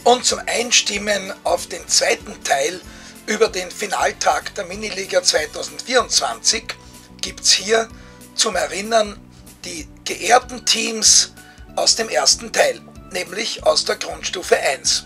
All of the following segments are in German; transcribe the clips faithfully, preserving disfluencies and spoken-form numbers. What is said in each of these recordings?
Und zum Einstimmen auf den zweiten Teil über den Finaltag der Miniliga zweitausendvierundzwanzig gibt es hier zum Erinnern die geehrten Teams aus dem ersten Teil, nämlich aus der Grundstufe eins.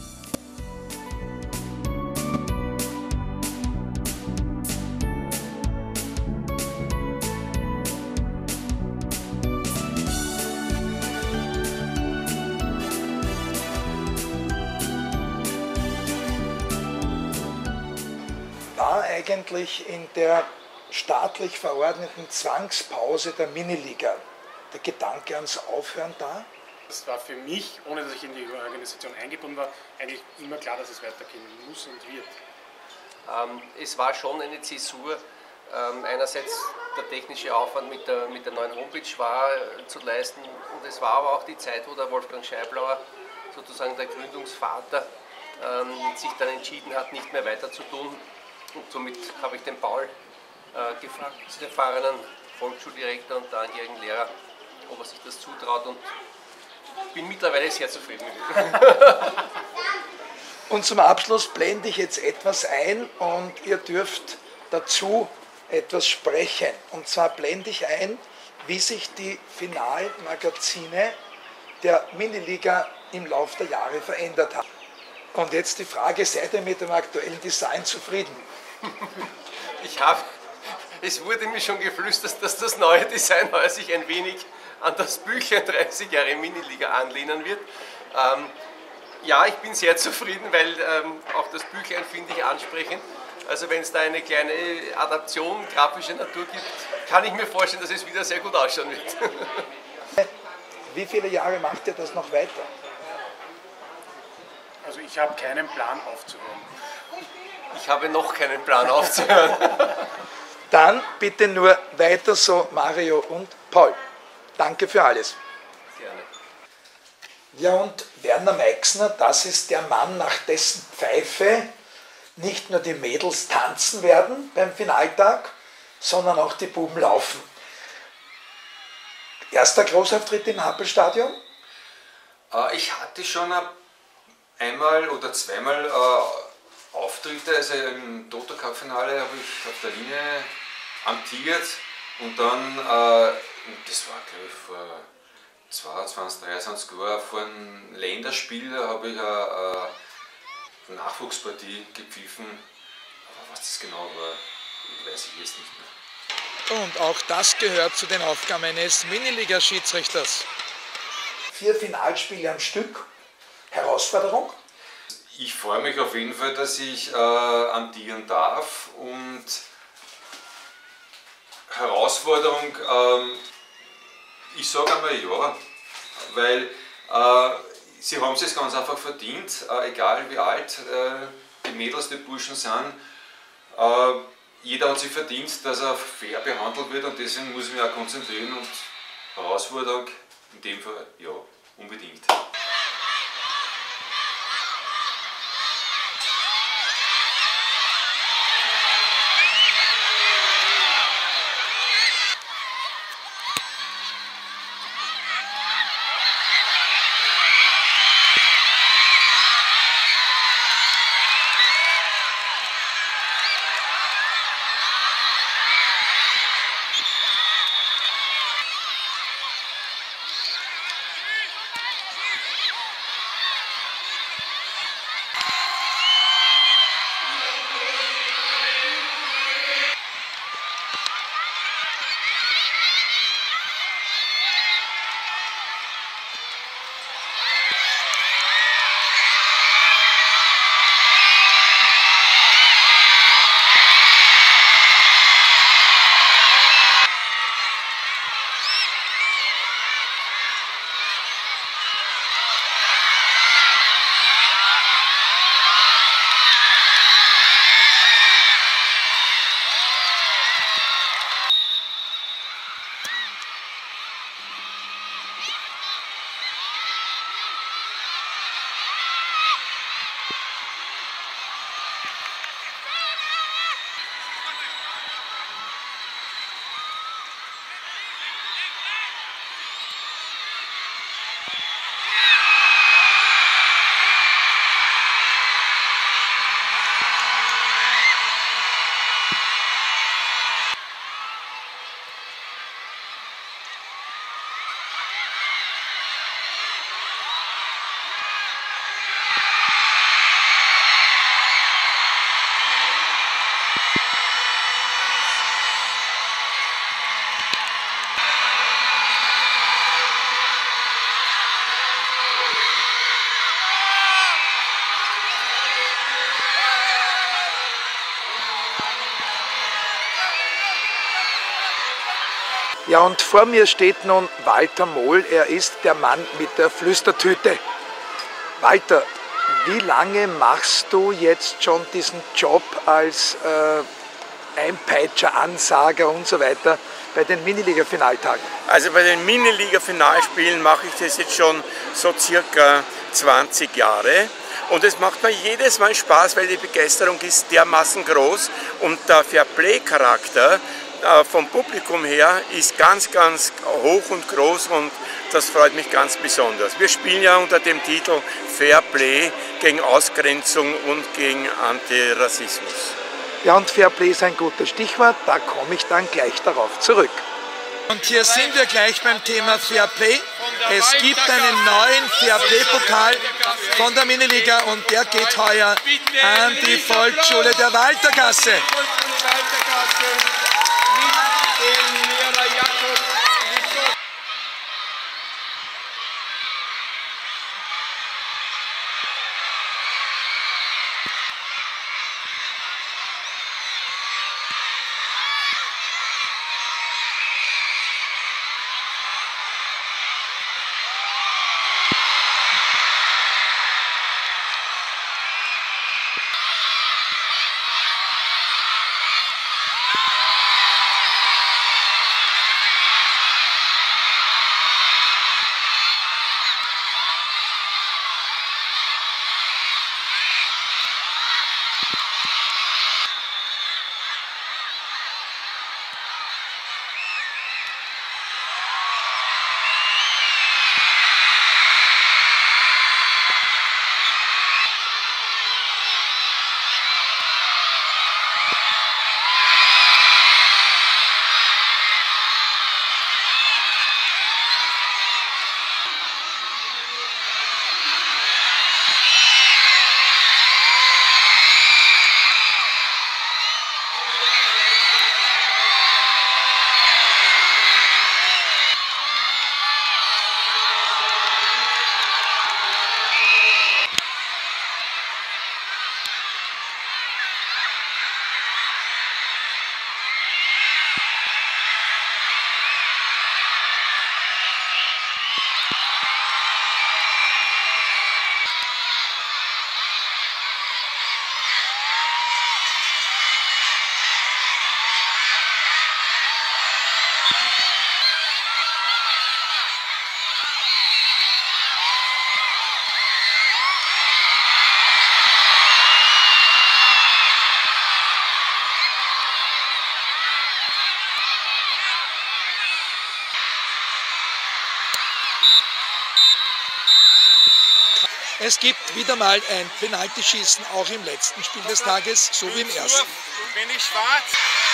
War eigentlich in der staatlich verordneten Zwangspause der Miniliga der Gedanke ans Aufhören da? Das war für mich, ohne dass ich in die Organisation eingebunden war, eigentlich immer klar, dass es weitergehen muss und wird. Ähm, es war schon eine Zäsur. Ähm, einerseits der technische Aufwand mit der, mit der neuen Homepage war äh, zu leisten, und es war aber auch die Zeit, wo der Wolfgang Scheiblauer, sozusagen der Gründungsvater, ähm, sich dann entschieden hat, nicht mehr weiter zu tun. Und somit habe ich den Paul äh, gefragt, den erfahrenen Volksschuldirektor und langjährigen Lehrer, ob er sich das zutraut, und bin mittlerweile sehr zufrieden mit ihm. Und zum Abschluss blende ich jetzt etwas ein und ihr dürft dazu etwas sprechen. Und zwar blende ich ein, wie sich die Finalmagazine der Miniliga im Laufe der Jahre verändert haben. Und jetzt die Frage, seid ihr mit dem aktuellen Design zufrieden? Ich habe, es wurde mir schon geflüstert, dass das neue Design sich ein wenig an das Büchlein dreißig Jahre Miniliga anlehnen wird. Ähm, ja, ich bin sehr zufrieden, weil ähm, auch das Büchlein finde ich ansprechend. Also wenn es da eine kleine Adaption grafischer Natur gibt, kann ich mir vorstellen, dass es wieder sehr gut ausschauen wird. Wie viele Jahre macht ihr das noch weiter? Also ich habe keinen Plan aufzuhören. Ich habe noch keinen Plan aufzuhören. Dann bitte nur weiter so, Mario und Paul. Danke für alles. Gerne. Ja, und Werner Meixner, das ist der Mann, nach dessen Pfeife nicht nur die Mädels tanzen werden beim Finaltag, sondern auch die Buben laufen. Erster Großauftritt im Happelstadion? Ich hatte schon einmal oder zweimal äh, Auftritte, also im Toto Cup Finale habe ich auf der Linie amtiert, und dann, äh, das war glaube ich vor zweiundzwanzig, dreiundzwanzig Jahren, vor einem Länderspiel habe ich eine, eine Nachwuchspartie gepfiffen, aber was das genau war, weiß ich jetzt nicht mehr. Und auch das gehört zu den Aufgaben eines Miniliga-Schiedsrichters. Vier Finalspiele am Stück. Herausforderung? Ich freue mich auf jeden Fall, dass ich äh, amtieren darf, und Herausforderung, ähm, ich sage einmal ja, weil äh, sie haben es jetzt ganz einfach verdient, äh, egal wie alt äh, die Mädels, die Burschen sind. Äh, jeder hat sich verdient, dass er fair behandelt wird, und deswegen muss ich mich auch konzentrieren, und Herausforderung in dem Fall ja, unbedingt. Ja, und vor mir steht nun Walter Mohl, er ist der Mann mit der Flüstertüte. Walter, wie lange machst du jetzt schon diesen Job als äh, Einpeitscher, Ansager und so weiter bei den Miniliga-Finaltagen? Also bei den Miniliga-Finalspielen mache ich das jetzt schon so circa zwanzig Jahre. Und es macht mir jedes Mal Spaß, weil die Begeisterung ist dermaßen groß und der Fairplay-Charakter vom Publikum her ist ganz, ganz hoch und groß und das freut mich ganz besonders. Wir spielen ja unter dem Titel Fair Play gegen Ausgrenzung und gegen Antirassismus. Ja, und Fair Play ist ein gutes Stichwort, da komme ich dann gleich darauf zurück. Und hier sind wir gleich beim Thema Fair Play. Es gibt einen neuen Fair Play-Pokal von der Miniliga und der geht heuer an die Volksschule der Waltergasse. Es gibt wieder mal ein Penaltyschießen, auch im letzten Spiel des Tages, so wie im ersten. Wenn ich schwarz.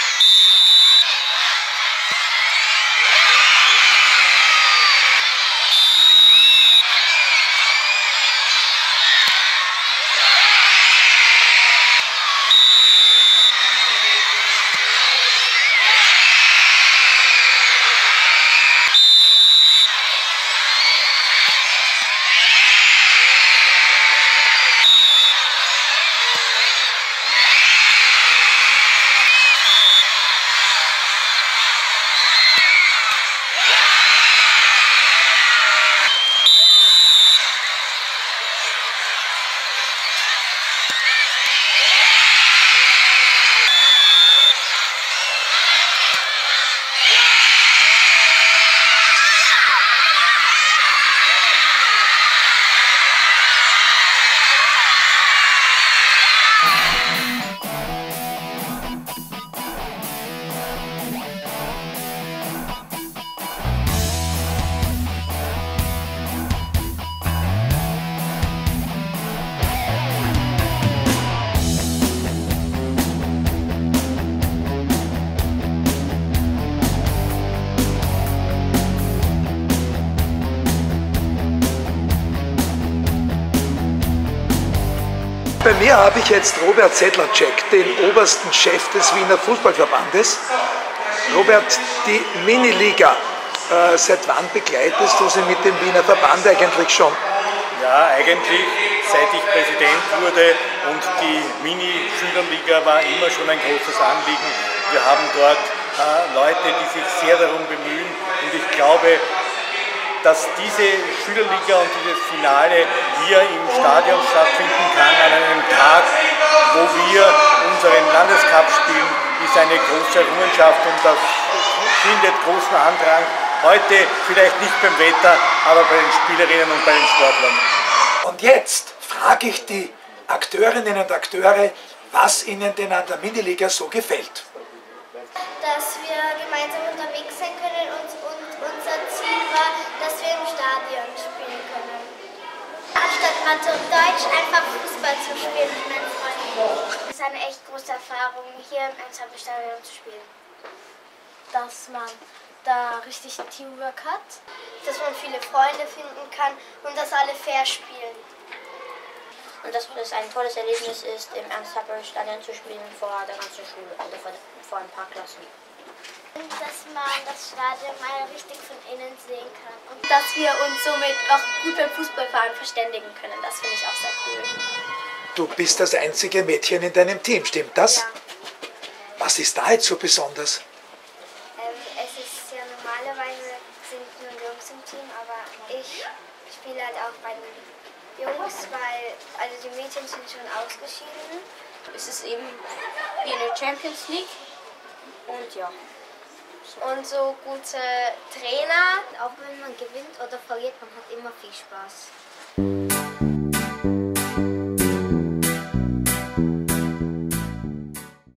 Bei mir habe ich jetzt Robert Sedlacek, den obersten Chef des Wiener Fußballverbandes. Robert, die Miniliga, äh, seit wann begleitest du sie mit dem Wiener Verband eigentlich schon? Ja, eigentlich seit ich Präsident wurde und die Mini-Schülerliga war immer schon ein großes Anliegen. Wir haben dort äh, Leute, die sich sehr darum bemühen. Und ich glaube, dass diese Schülerliga und dieses Finale hier im Stadion stattfinden kann, an einem Tag, wo wir unseren Landescup spielen, ist eine große Errungenschaft und das findet großen Andrang. Heute vielleicht nicht beim Wetter, aber bei den Spielerinnen und bei den Sportlern. Und jetzt frage ich die Akteurinnen und Akteure, was ihnen denn an der Miniliga so gefällt. Dass wir gemeinsam unterwegs sein können und, und unser Ziel war, dass wir im Stadion spielen können. Anstatt Mathe und Deutsch einfach Fußball zu spielen mit meinen Freunden. Es ist eine echt große Erfahrung, hier im Ensemble-Stadion zu spielen. Dass man da richtig Teamwork hat, dass man viele Freunde finden kann und dass alle fair spielen. Und dass es ein tolles Erlebnis ist, im Ernst-Happel-Stadion zu spielen vor der ganzen Schule oder vor, vor ein paar Klassen. Und dass man das Stadion mal richtig von innen sehen kann. Und dass wir uns somit auch gut beim Fußballfahren verständigen können. Das finde ich auch sehr cool. Du bist das einzige Mädchen in deinem Team, stimmt das? Ja. Was ist da jetzt so besonders? Ähm, es ist ja normalerweise sind nur Jungs im Team, aber ich spiele halt auch bei den Jungs, weil also die Mädchen sind schon ausgeschieden. Es ist eben wie eine Champions League und ja. Und so gute Trainer, auch wenn man gewinnt oder verliert, man hat immer viel Spaß.